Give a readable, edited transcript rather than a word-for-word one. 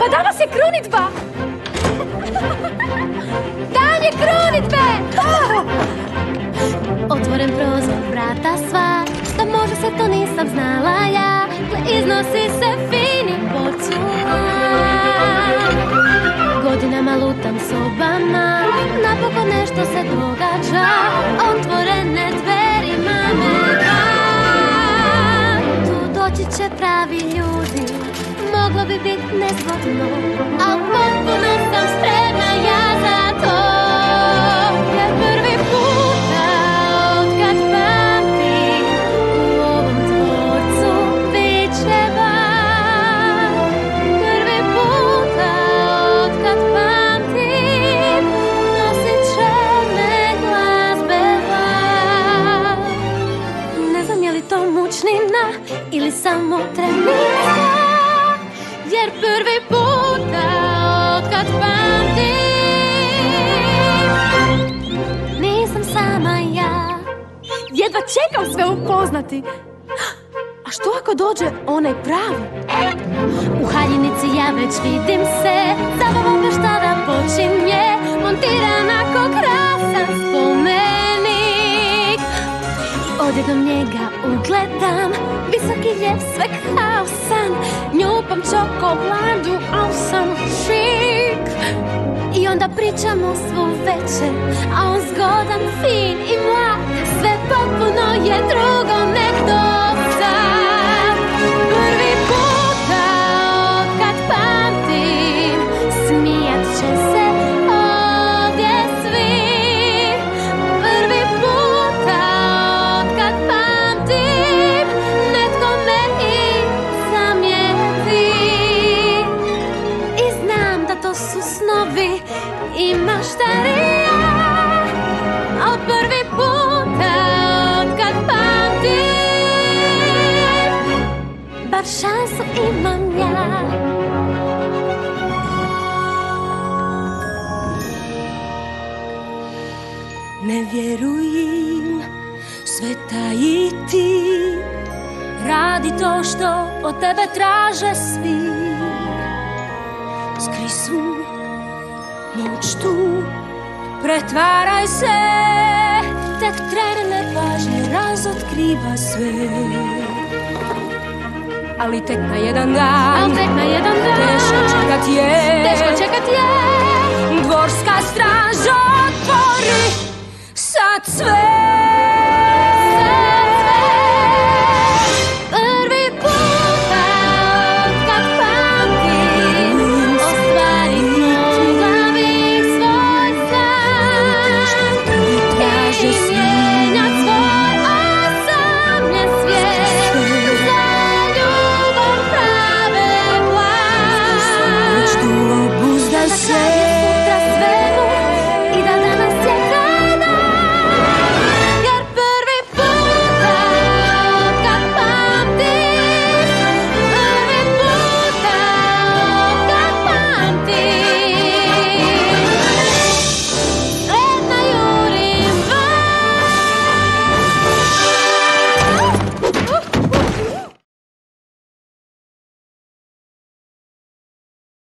Pa danas je krunidba! Dan je krunidbe! Otvoren prozor, vrata sva, što može se to nisam znala ja. Iznosi se fini porculan. Godinama lutam sobama, napokon nešto se događa. Otvorene dveri mame dan. Tu doći će pravi ljudi, moglo bi bit nezgodno, al potpuno sam spremna ja za to. Jer prvi puta otkad pamtim u ovom dvorcu viče bar. Prvi puta otkad pamtim nosit će me glazbe bar. Ne znam je li to mučnina ili samo trenica, jer prvi puta otkad pamtim nisam sama ja. Jedva čekam sve upoznati. A što ako dođe onaj pravi? U haljinici ja već vidim se, zabavom veštada počinje, montirana ko krasan spomenik. I odjednom njega ugledam, visoki je sve kao san, njupam čokoladu, al sam šik. I onda pričamo svu večer, a on zgodan, fin i mlad, sve potpuno je drugo nek do sad. Prvi puta otkad pamtim, smijat će se ovdje svi. Prvi puta otkad pamtim, netko me i zamijeti. I znam da to su snovi i maštarija, al prvi puta otkad pamtim, bar šansu imam ja. Ne vjerujem, sve tajiti, radi to što od tebe traže svi. Skri svu moć tu, pretvaraj se, tek tren nepažnje razotkriva sve. Ali tek na jedan dan, teško čekat je, dvorska straža otvori sad sve.